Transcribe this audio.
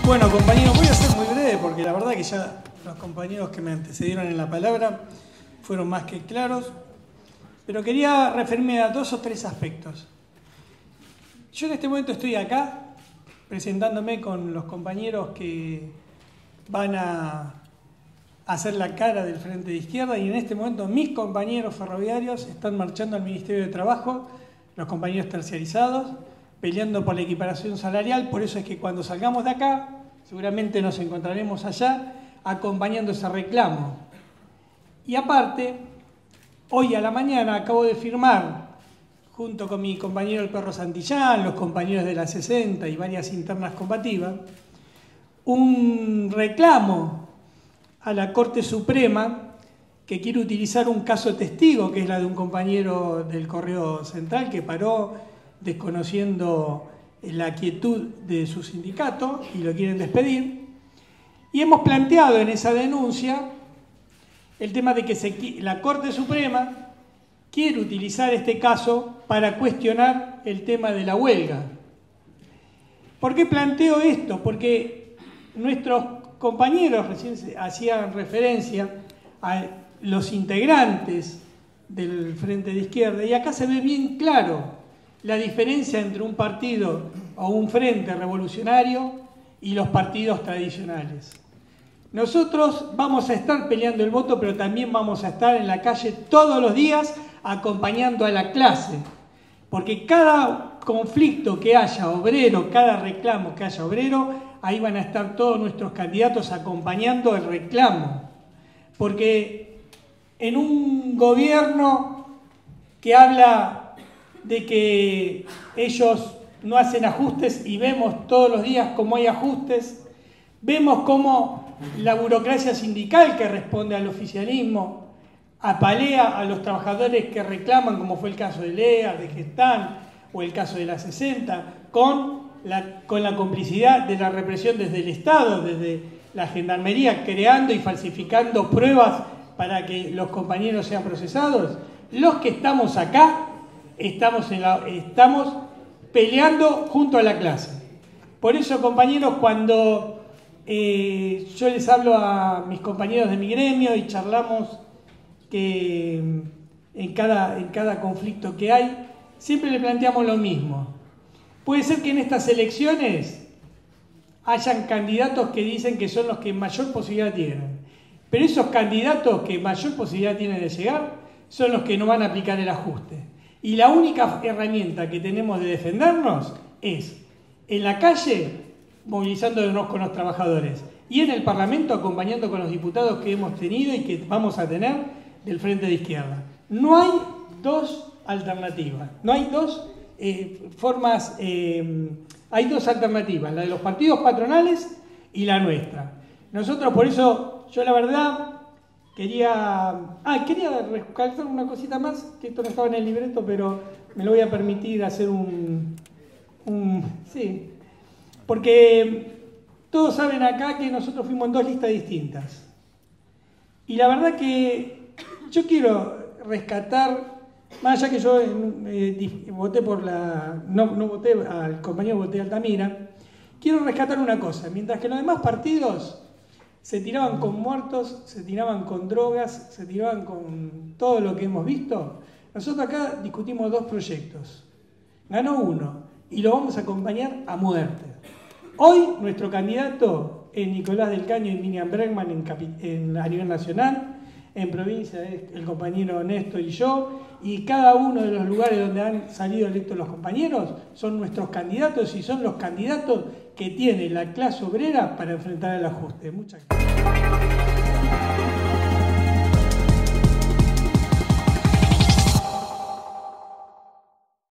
Bueno, compañeros, voy a ser muy breve porque la verdad que ya los compañeros que me antecedieron en la palabra fueron más que claros, pero quería referirme a 2 o 3 aspectos. Yo en este momento estoy acá presentándome con los compañeros que van a hacer la cara del Frente de Izquierda, y en este momento mis compañeros ferroviarios están marchando al Ministerio de Trabajo, los compañeros terciarizados, peleando por la equiparación salarial. Por eso es que cuando salgamos de acá, seguramente nos encontraremos allá acompañando ese reclamo. Y aparte, hoy a la mañana acabo de firmar, junto con mi compañero el Perro Santillán, los compañeros de la 60 y varias internas combativas, un reclamo a la Corte Suprema que quiere utilizar un caso testigo, que es la de un compañero del Correo Central que paró desconociendo la quietud de su sindicato y lo quieren despedir. Y hemos planteado en esa denuncia el tema de que la Corte Suprema quiere utilizar este caso para cuestionar el tema de la huelga. ¿Por qué planteo esto? Porque nuestros compañeros recién hacían referencia a los integrantes del Frente de Izquierda, y acá se ve bien claro la diferencia entre un partido o un frente revolucionario y los partidos tradicionales. Nosotros vamos a estar peleando el voto, pero también vamos a estar en la calle todos los días acompañando a la clase, porque cada conflicto que haya obrero, cada reclamo que haya obrero, ahí van a estar todos nuestros candidatos acompañando el reclamo. Porque en un gobierno que habla de que ellos no hacen ajustes, y vemos todos los días cómo hay ajustes, vemos cómo la burocracia sindical que responde al oficialismo apalea a los trabajadores que reclaman, como fue el caso de Lea, de Gestán o el caso de la 60, con la complicidad de la represión desde el Estado, desde la Gendarmería, creando y falsificando pruebas para que los compañeros sean procesados. Los que estamos acá estamos peleando junto a la clase. Por eso, compañeros, cuando yo les hablo a mis compañeros de mi gremio y charlamos que en cada conflicto que hay, siempre le planteamos lo mismo. Puede ser que en estas elecciones hayan candidatos que dicen que son los que mayor posibilidad tienen, pero esos candidatos que mayor posibilidad tienen de llegar son los que no van a aplicar el ajuste. Y la única herramienta que tenemos de defendernos es en la calle, movilizándonos con los trabajadores, y en el Parlamento acompañando con los diputados que hemos tenido y que vamos a tener del Frente de Izquierda. No hay 2 alternativas, no hay 2 formas, hay 2 alternativas, la de los partidos patronales y la nuestra. Nosotros, por eso, yo la verdad quería recalcar una cosita más, que esto no estaba en el libreto, pero me lo voy a permitir hacer sí, porque todos saben acá que nosotros fuimos en 2 listas distintas. Y la verdad que yo quiero rescatar, más allá que yo voté por no voté al compañero, voté a Altamira, quiero rescatar una cosa. Mientras que los demás partidos se tiraban con muertos, se tiraban con drogas, se tiraban con todo lo que hemos visto, nosotros acá discutimos 2 proyectos. Ganó uno y lo vamos a acompañar a muerte. Hoy nuestro candidato es Nicolás del Caño y Miriam Bregman a nivel nacional. En provincia es el compañero Néstor y yo, y cada uno de los lugares donde han salido electos los compañeros son nuestros candidatos, y son los candidatos que tiene la clase obrera para enfrentar el ajuste. Muchas gracias.